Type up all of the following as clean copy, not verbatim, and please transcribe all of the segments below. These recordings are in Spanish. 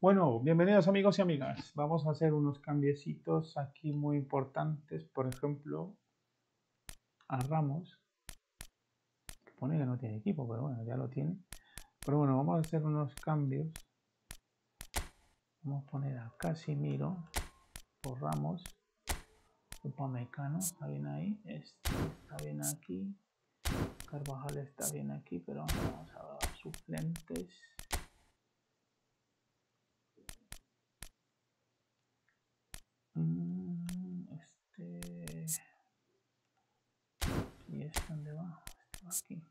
Bueno, bienvenidos amigos y amigas. Vamos a hacer unos cambiecitos aquí muy importantes. Por ejemplo, a Ramos, que pone que no tiene equipo, pero bueno, ya lo tiene. Pero bueno, vamos a hacer unos cambios. Vamos a poner a Casimiro por Ramos. Upamecano está bien ahí. Este está bien aquí. Carvajal está bien aquí, pero vamos a dar suplentes. ¿Y este dónde va? Este va aquí.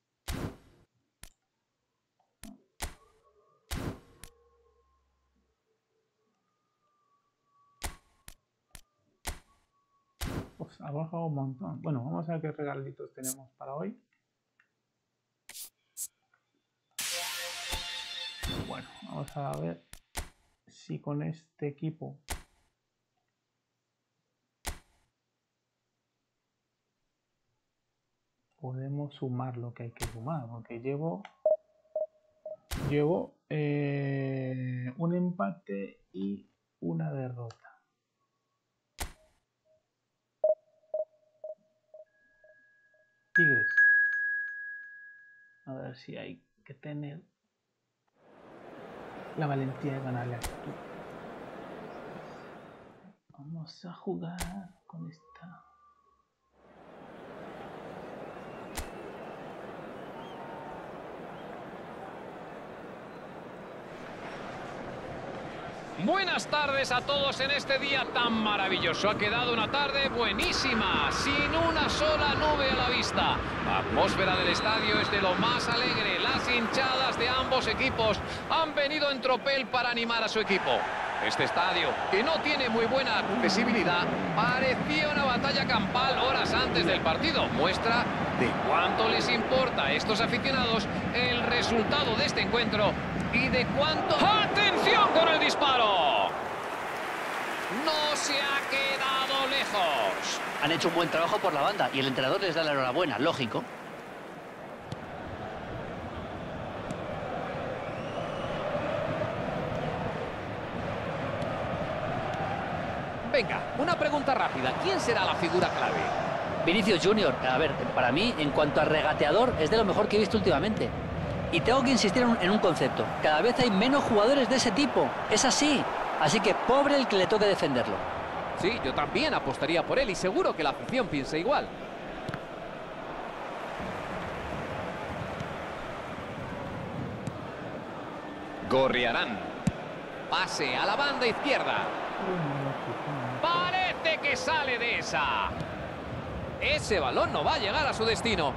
Pues ha bajado un montón. Bueno, vamos a ver qué regalitos tenemos para hoy. Bueno, vamos a ver si con este equipo podemos sumar lo que hay que sumar, porque llevo un empate y una derrota. Tigres. A ver si hay que tener la valentía de ganarle a Actitud. Vamos a jugar con esta. Buenas tardes a todos en este día tan maravilloso. Ha quedado una tarde buenísima, sin una sola nube a la vista. La atmósfera del estadio es de lo más alegre. Las hinchadas de ambos equipos han venido en tropel para animar a su equipo. Este estadio, que no tiene muy buena accesibilidad, parecía una batalla campal horas antes del partido. Muestra de cuánto les importa a estos aficionados el resultado de este encuentro y de cuánto... ¡Atención con el disparo! No se ha quedado lejos. Han hecho un buen trabajo por la banda y el entrenador les da la enhorabuena, lógico. Venga, una pregunta rápida. ¿Quién será la figura clave? Vinicius Junior, a ver, para mí, en cuanto a regateador, es de lo mejor que he visto últimamente. Y tengo que insistir en un concepto. Cada vez hay menos jugadores de ese tipo. Es así. Así que pobre el que le toque defenderlo. Sí, yo también apostaría por él y seguro que la afición piensa igual. Gorriarán. Pase a la banda izquierda. Parece que sale de esa. Ese balón no va a llegar a su destino.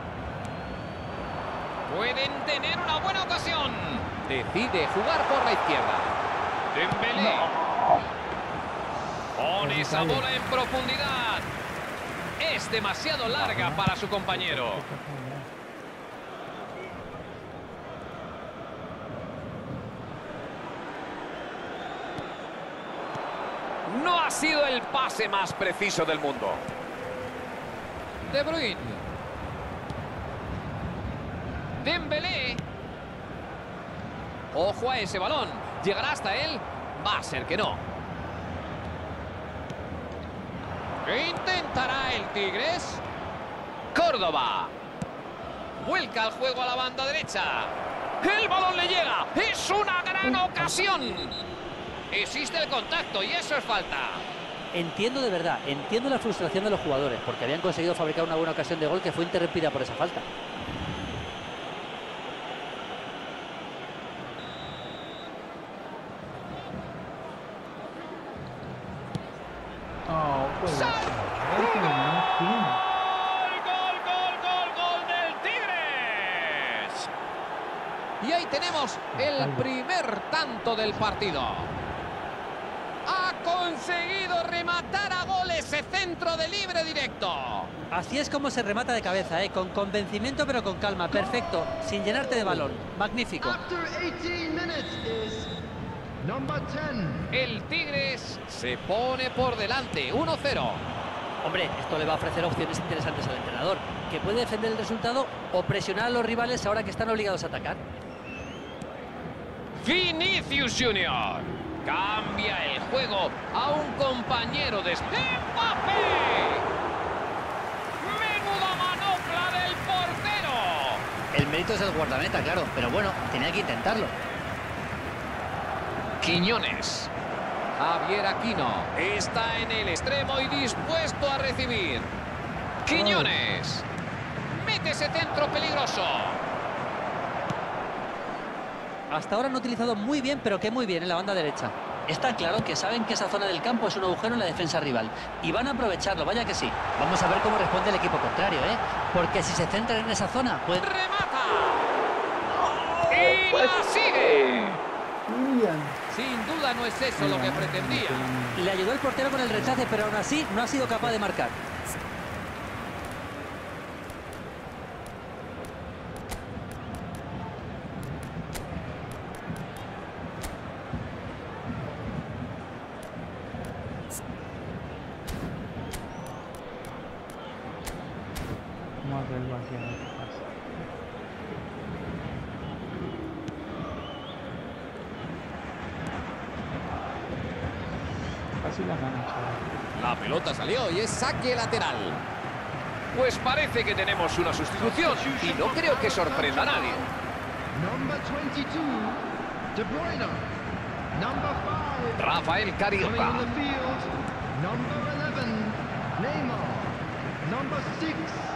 Pueden tener una buena ocasión. Decide jugar por la izquierda. Dembélé. Pone esa bola en profundidad. Es demasiado larga para su compañero. No ha sido el pase más preciso del mundo. De Bruyne. Dembélé. Ojo a ese balón. ¿Llegará hasta él? Va a ser que no. ¿Intentará el Tigres? Córdoba. Vuelca el juego a la banda derecha. El balón le llega. Es una gran ocasión. Existe el contacto y eso es falta. Entiendo de verdad, entiendo la frustración de los jugadores, porque habían conseguido fabricar una buena ocasión de gol que fue interrumpida por esa falta. ¡Gol del Tigres! Y ahí tenemos el primer tanto del partido. Ha conseguido rematar a gol ese centro de libre directo. Así es como se remata de cabeza, con convencimiento pero con calma. Perfecto, sin llenarte de balón. Magnífico. El Tigres se pone por delante, 1-0. Hombre, esto le va a ofrecer opciones interesantes al entrenador, que puede defender el resultado o presionar a los rivales ahora que están obligados a atacar. Vinicius Junior. Cambia el juego a un compañero de Mbappé. ¡Menuda manopla del portero! El mérito es el guardameta, claro, pero bueno, tenía que intentarlo. Quiñones. Javier Aquino está en el extremo y dispuesto a recibir. Quiñones. Mete ese centro peligroso. Hasta ahora no ha utilizado muy bien, pero que muy bien en la banda derecha. Está claro que saben que esa zona del campo es un agujero en la defensa rival. Y van a aprovecharlo, vaya que sí. Vamos a ver cómo responde el equipo contrario, ¿eh? Porque si se centran en esa zona, pues... ¡Remata! ¡Y la sigue! Sin duda no es eso lo que pretendía. Le ayudó el portero con el rechace, pero aún así no ha sido capaz de marcar. Vamos a ver lo que pasa. Casi la gana, chaval. La pelota salió y es saque lateral. Pues parece que tenemos una sustitución y no creo que sorprenda a nadie. Number 22, De Bruyne. Number 5, Rafael coming Carioca. in the field. Number 11, Neymar. Number 6,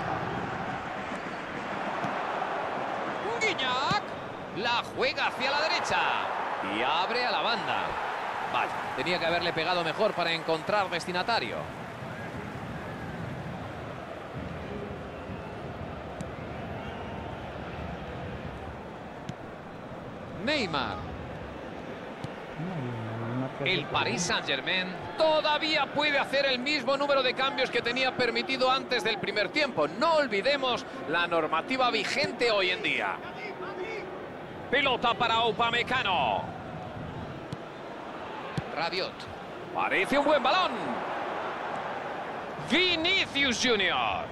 Guiñac. La juega hacia la derecha y abre a la banda. Vaya, tenía que haberle pegado mejor para encontrar destinatario. Neymar. El Paris Saint-Germain todavía puede hacer el mismo número de cambios que tenía permitido antes del primer tiempo. No olvidemos la normativa vigente hoy en día. Pelota para Upamecano. Rabiot. Parece un buen balón. Vinicius Junior.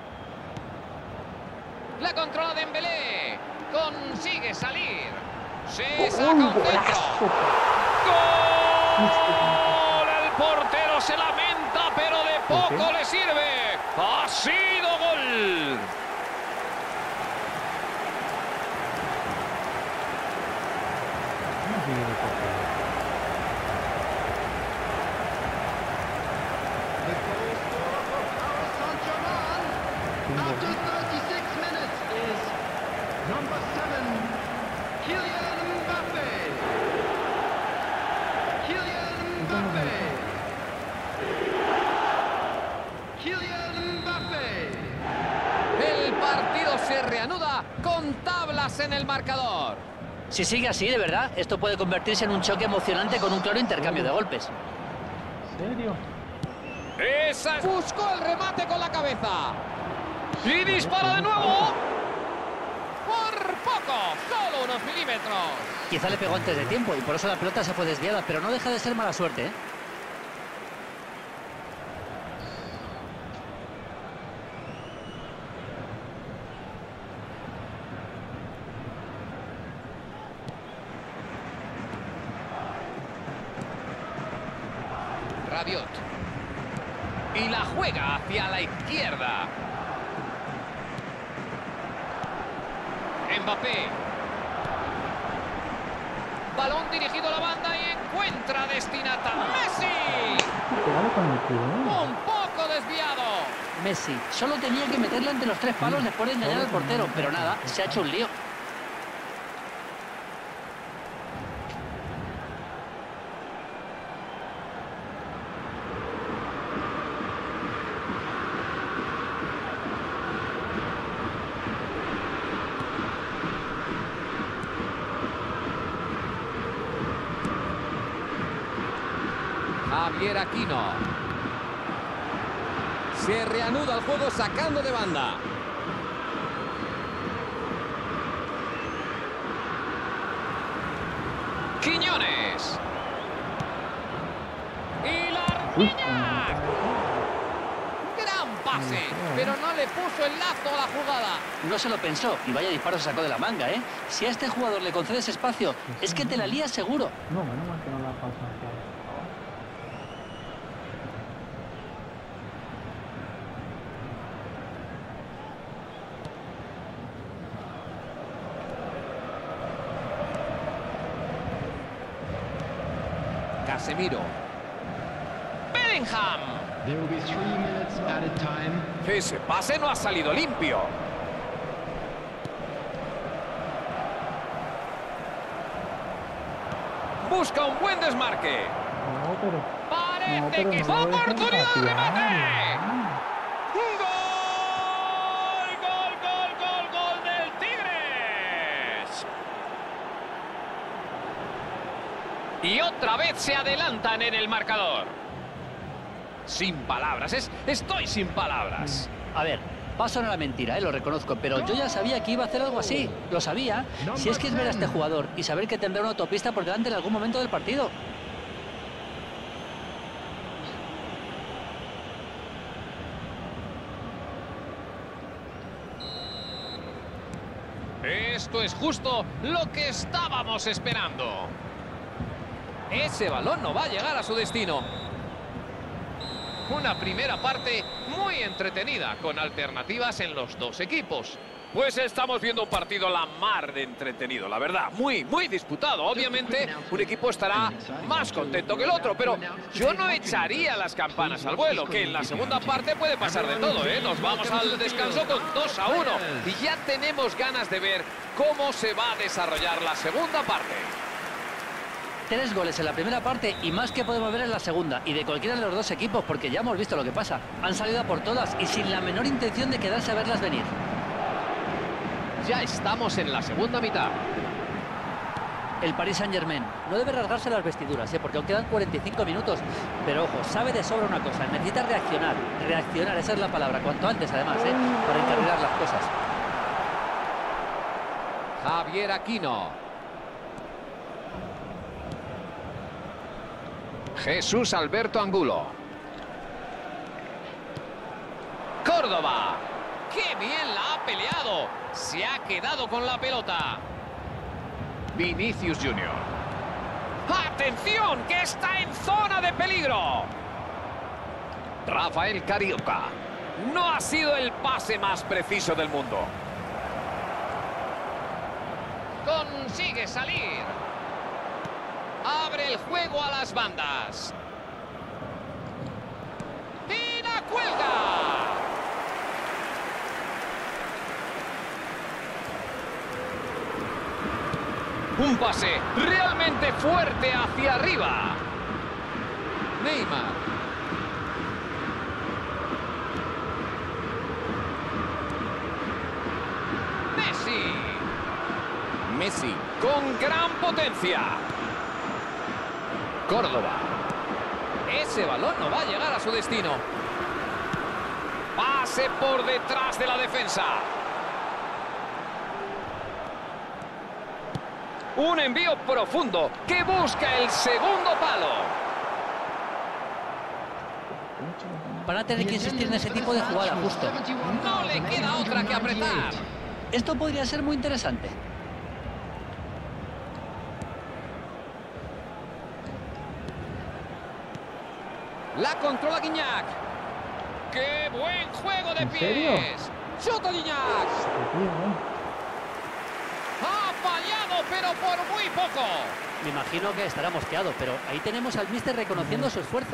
La controla Dembélé. Consigue salir. Se saca un centro. ¡Gol! El portero se lamenta, pero de poco le sirve. ¡Ha sido gol! the goal scorer for Paris Saint-Germain after 36 minutes is number 7, Kylian Mbappé. Kylian Mbappé. Kylian Mbappé. El partido se reanuda con tablas en el marcador. Si sigue así, de verdad, esto puede convertirse en un choque emocionante con un claro intercambio de golpes. ¿En serio? Esa buscó el remate con la cabeza. Y dispara de nuevo. Por poco, solo unos milímetros. Quizá le pegó antes de tiempo y por eso la pelota se fue desviada, pero no deja de ser mala suerte, ¿eh? Rabiot. Y la juega hacia la izquierda. Mbappé. Balón dirigido a la banda y encuentra destinatario. ¡Messi! Pégale con el culo, ¿eh? Un poco desviado. Messi solo tenía que meterla entre los tres palos después de engañar al portero, pero nada, se ha hecho un lío. Javier Aquino. Se reanuda el juego sacando de banda. Quiñones. Y la arquilla. Gran pase, pero no le puso el lazo a la jugada. No se lo pensó y vaya disparo se sacó de la manga, ¿eh? Si a este jugador le concedes espacio, es que te la lías seguro. No, menos mal que no la pasa. Casemiro. Bellingham. There will be 3 minutes added time. Ese pase no ha salido limpio. Busca un buen desmarque. No, pero... Parece que es no oportunidad de remate. Ah. ¡Gol del Tigres! Y otra vez se adelantan en el marcador. Sin palabras, estoy sin palabras. A ver, paso a la mentira, lo reconozco, pero yo ya sabía que iba a hacer algo así. Lo sabía. Si es que es ver a este jugador y saber que tendrá una autopista por delante en algún momento del partido. Esto es justo lo que estábamos esperando. Ese balón no va a llegar a su destino. Una primera parte muy entretenida, con alternativas en los dos equipos. Pues estamos viendo un partido la mar de entretenido, la verdad. Muy disputado. Obviamente, un equipo estará más contento que el otro, pero yo no echaría las campanas al vuelo, que en la segunda parte puede pasar de todo, ¿eh? Nos vamos al descanso con 2-1 y ya tenemos ganas de ver cómo se va a desarrollar la segunda parte. 3 goles en la primera parte y más que podemos ver en la segunda. Y de cualquiera de los dos equipos, porque ya hemos visto lo que pasa. Han salido a por todas y sin la menor intención de quedarse a verlas venir. Ya estamos en la segunda mitad. El Paris Saint-Germain no debe rasgarse las vestiduras, porque aún quedan 45 minutos. Pero ojo, sabe de sobra una cosa, necesita reaccionar. Reaccionar, esa es la palabra, cuanto antes además, para encarrilar las cosas. Javier Aquino. Jesús Alberto Angulo. Córdoba. ¡Qué bien la ha peleado! Se ha quedado con la pelota. Vinicius Junior. ¡Atención! ¡Que está en zona de peligro! Rafael Carioca. No ha sido el pase más preciso del mundo. Consigue salir. Abre el juego a las bandas. ¡Y la cuelga! Un pase realmente fuerte hacia arriba. Neymar. Messi con gran potencia. Córdoba. Ese balón no va a llegar a su destino. Pase por detrás de la defensa. Un envío profundo que busca el segundo palo. Van a tener que insistir en ese tipo de jugada, justo. No le queda otra que apretar. Esto podría ser muy interesante. La controla Guiñac. ¡Qué buen juego de ¿En pies! serio? ¡Chuta Guiñac! Ha fallado, pero por muy poco. Me imagino que estará mosqueado, pero ahí tenemos al míster reconociendo su esfuerzo.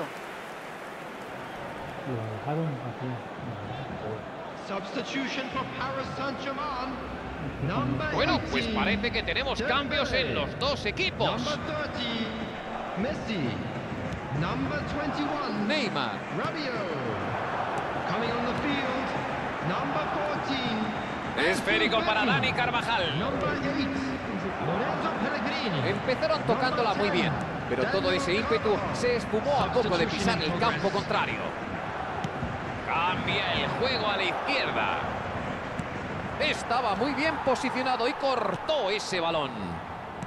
Lo dejaron aquí. Substitution for Paris Saint-Germain. Number Bueno, pues 18, parece que tenemos cambios en los dos equipos. Number 30, Messi. Number 21, Neymar. Rabiot. Coming on the field, number 14. Esférico para Dani Carvajal. Number 8, Lorenzo Pellegrini. Empezaron tocándola muy bien, pero todo ese ímpetu se esfumó a poco de pisar el campo contrario. Cambia el juego a la izquierda. Estaba muy bien posicionado y cortó ese balón.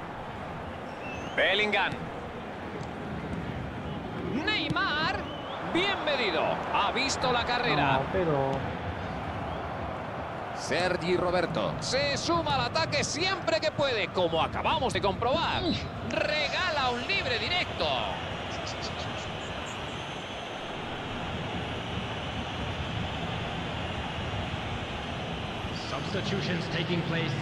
Bellingham. Neymar. Bien medido. Ha visto la carrera. No, pero... Sergi Roberto se suma al ataque siempre que puede, como acabamos de comprobar. Regala un libre directo. Substitutions taking place.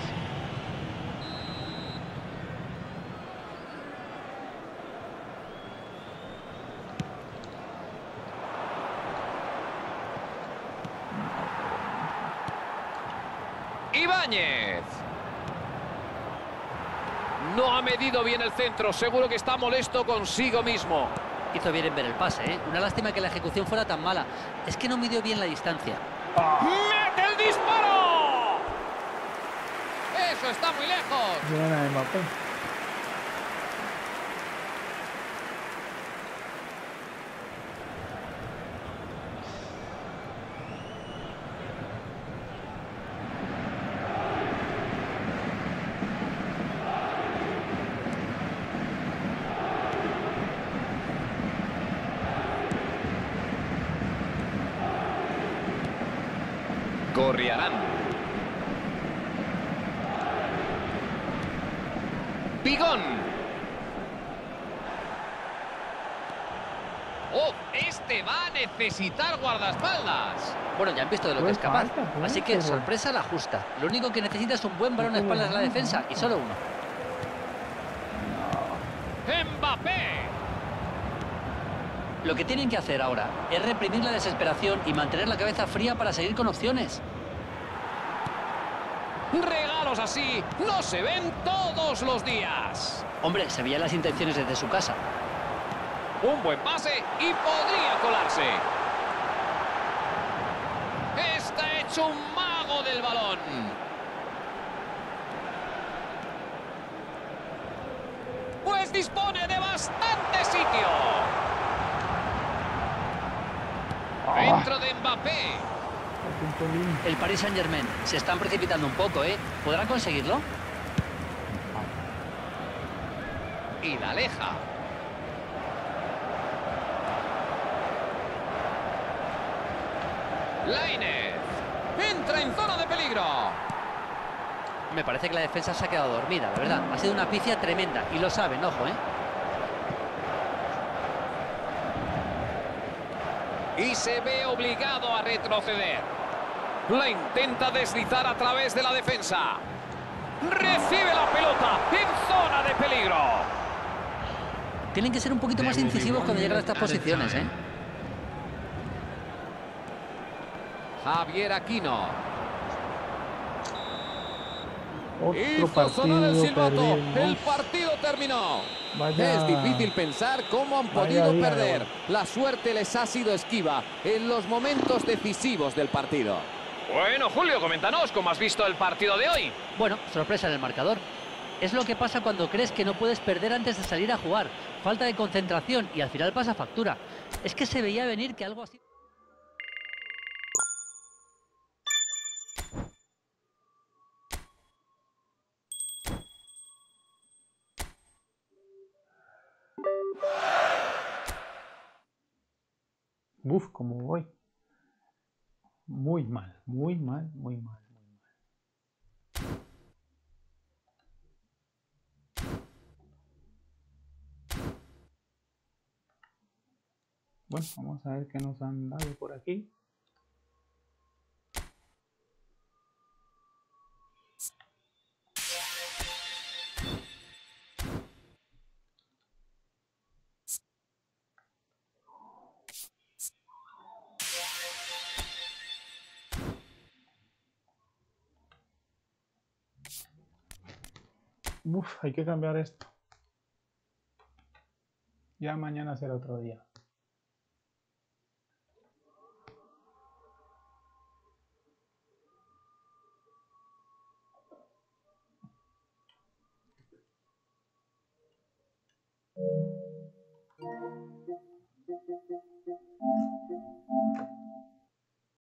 Ibáñez. No ha medido bien el centro. Seguro que está molesto consigo mismo. Hizo bien en ver el pase, ¿eh? Una lástima que la ejecución fuera tan mala. Es que no midió bien la distancia. ¡Mete el disparo! Eso está muy lejos. Bien a Mbappé. Gorriarán. Pigón. Oh, este va a necesitar guardaespaldas. Bueno, ya han visto de lo que Pues es capaz. falta, pues, Así que pero- sorpresa la justa. Lo único que necesita es un buen balón a espaldas de la defensa y solo uno. Mbappé. Lo que tienen que hacer ahora es reprimir la desesperación y mantener la cabeza fría para seguir con opciones. Regalos así no se ven todos los días. Hombre, se veían las intenciones desde su casa. Un buen pase y podría colarse. Está hecho un mago del balón. Pues dispone de bastante sitio. Dentro de Mbappé. El Paris Saint-Germain se están precipitando un poco, ¿eh? ¿Podrán conseguirlo? Y la aleja. Lainez. Entra en zona de peligro. Me parece que la defensa se ha quedado dormida, la verdad. Ha sido una pifia tremenda y lo saben, ojo, ¿eh? Y se ve obligado a retroceder. La intenta deslizar a través de la defensa. Recibe la pelota en zona de peligro. Tienen que ser un poquito más incisivos cuando llegan a estas posiciones, ¿eh? Javier Aquino. Otro Sonar el partido silbato. El perdimos. partido terminó. Vaya- Es difícil pensar cómo han Vaya podido día de perder. hoy. La suerte les ha sido esquiva en los momentos decisivos del partido. Bueno, Julio, coméntanos cómo has visto el partido de hoy. Bueno, sorpresa en el marcador. Es lo que pasa cuando crees que no puedes perder antes de salir a jugar. Falta de concentración y al final pasa factura. Es que se veía venir que algo así... Uf, como voy. Muy mal, muy mal, muy mal, muy mal. Bueno, vamos a ver qué nos han dado por aquí. Uf, hay que cambiar esto. Ya mañana será otro día.